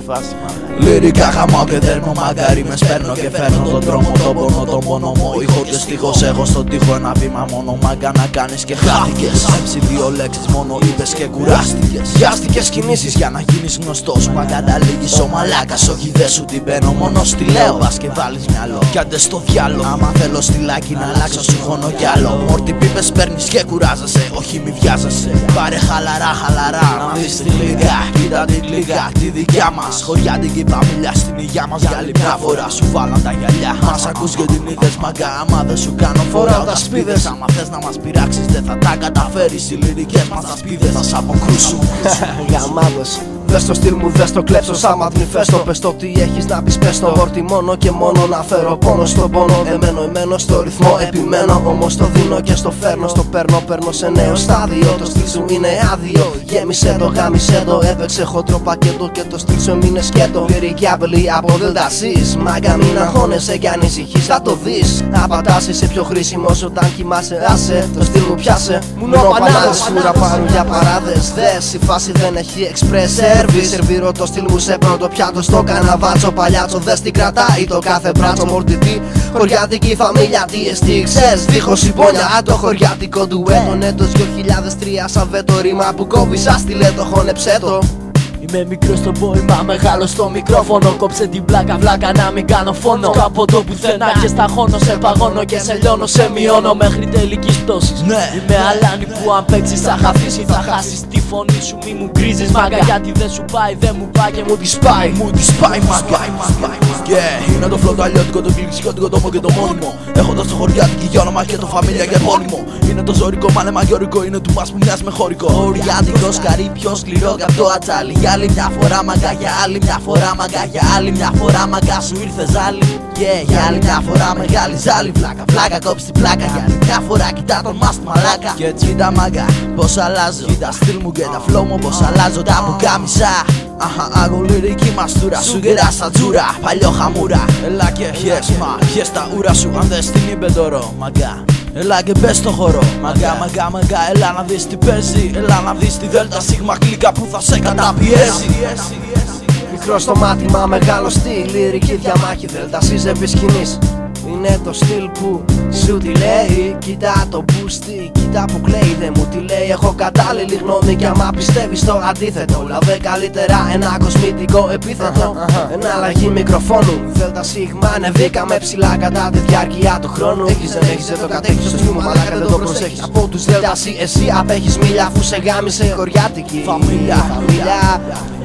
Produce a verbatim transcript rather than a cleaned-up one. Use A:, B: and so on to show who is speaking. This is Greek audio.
A: φάση.
B: Λυρικά χαμάω και δέρνω, μαγκάρι με σπέρνω και φέρνω τον δρόμο, τον πόνο, τον πόνο μου. Ήχο και στίχος έχω στον τοίχο, ένα βήμα μόνο. Μάγκα να κάνεις και χάθηκες. Έψη δύο λέξεις μόνο είπες και κουράστηκες. Βιάστηκες κινήσεις για να γίνεις γνωστός. Μα καταλήγεις ο μαλάκας, όχι δε σου την παίρνω. Μόνο στη λέω, πας και βάλεις μυαλό. Κι άντε στο διάλο, άμα θέλω στη λάκη να αλλάξω σου χώνω κι άλλο. Μόρτι πίπες παίρνεις και κουράζεσαι, όχι μη βιάζεσαι. Πάρε χαλαρά, χαλαρά, να δεις τη λίγα. Κοίτα την λίγα, τη δικιά μας. Χωριάτικη παμιλιά στην υγειά μας. Για άλλη μια φορά σου βάλαν τα γυαλιά. Μας ακούς και την είδες μαγκά, άμα δεν σου κάνω φοράω τα σπίδες. Άμα θες να μας πειράξεις δεν θα τα καταφέρεις. Οι λυρικές μας τα σπίδες θα σ' αποκρούσουν.
C: Γαμάδες. Δες το στυλ μου, δες το κλέψω σαν μαθνιφέστο. Πες το τι έχεις να πεις, πες το. Όρτι μόνο και μόνο να φέρω πόνο στον πόνο. Εμένω, εμένω στο ρυθμό, επιμένω. Όμως το δίνω και στο φέρνω. Στο παίρνω, παίρνω σε νέο στάδιο. Το στυλ σου είναι άδειο. Γέμισε το, γάμισε το. Έπαιξε χοντρό πακέτο και το στυλ σου έμεινε σκέτο. Λυρική απειλή από δελτασίς. Μάγκα μην αγχώνεσαι κι ανησυχείς, θα το δεις. Απαντάς, είσαι πιο χρήσιμος όταν κοιμάσαι. Άσε, το στυλ μου πιάσε. Μουνοπανάδες, φούρα πάρουν για παράδες. Δες, η φάση δεν έχει εξπρές. Σερβίρω το στυλ μου σε πρώτο πιάτο στο καναβάτσο. Παλιάτσο δες τι κρατάει το κάθε μπράτσο. Μορτιτή, χωριάτικη φαμίλια, τι εστί ξέρεις. Δίχως συμπόνια, αν το χωριάτικο ντουέτο. Έτος δύο χιλιάδες τρία σαν βέτο ρήμα που κόβει σαν στιλέτο, χώνεψέ το.
A: Είμαι μικρός στο πόημα, μεγάλο στο μικρόφωνο. Κόψε την πλάκα, βλάκα να μην κάνω φόνο. Κάπου το πουθενά και σταχώνω, σε παγώνω και σε λιώνω, σε μειώνω μέχρι τελικής πτώσης.
B: Ναι.
A: Είμαι αλάνι που αν παίξεις θα χαθείς ή θα χάσεις τη φωνή σου. Μη μου γκρίζεις μάγκα, γιατί δεν σου πάει, δεν μου πάει και μου τη σπάει.
B: Μου τη σπάει μάγκα. Yeah, είναι το φλότο αλλιώτικο, το γλυξιώτικο, το μο και το μόνιμο. Έχοντας το χωριάτικη για όνομα και το φαμίλια και επώνυμο. Είναι το ζωρικό, μάνε μαγιορικό, είναι του μας που μοιάζει με χωρικό. Χωριάτικος, καρύ, πιο σκληρό και απ' το ατσάλι. Για άλλη μια φορά μαγκά, για άλλη μια φορά μαγκά, για άλλη μια φορά μαγκά σου ήρθε ζάλι. Yeah, για άλλη μια φορά μεγάλη ζάλι. Πλάκα, πλάκα, κόψει την πλάκα. Για άλλη μια φορά κοιτά τον μας τη μαλάκα. Και έτσι κοίτα μαγκά, πως αλλάζω. Κοίτα στυλ μου και τα flow μου πως αλλάζω. Τα πουκάμισα. Αχα, άγω λυρική μαστούρα. Σου γερά στα τζούρα, παλιό χαμούρα. Έλα και πιες, μα πιες τα ούρα σου. Αν δες την είπε τώρα, μαγκά. Έλα και μπες στο χώρο, μαγκά, μαγκά, μαγκά. Έλα να δεις τι παίζει. Έλα να δεις τη δέλτα σίγμα κλίκα που θα σε καταπιέσει.
C: Μικρό στο μάτι, μα μεγάλο στυλ. Λυρική διαμάχη, δελτασίζ επί σκηνής. Είναι το στυλ που σου τη λέει. Κοίτα το μπούστι, κοίτα που κλαίει. Δεν μου τη λέει, έχω κατάλληλη γνώμη. Κι άμα πιστεύεις το αντίθετο, λαβέ καλύτερα ένα κοσμητικό επίθετο. Εναλλαγή μικροφόνου, δέλτα σίγμα. Ανεβήκαμε ψηλά κατά τη διάρκεια του χρόνου. Έχεις δεν έχεις, δεν το κατέχεις. Στο στυλ μου μαλάκα δεν το προσέχεις. Από τους δέλτα εσύ απέχεις μίλια αφού σε γάμισε χωριάτικη
B: φαμίλια.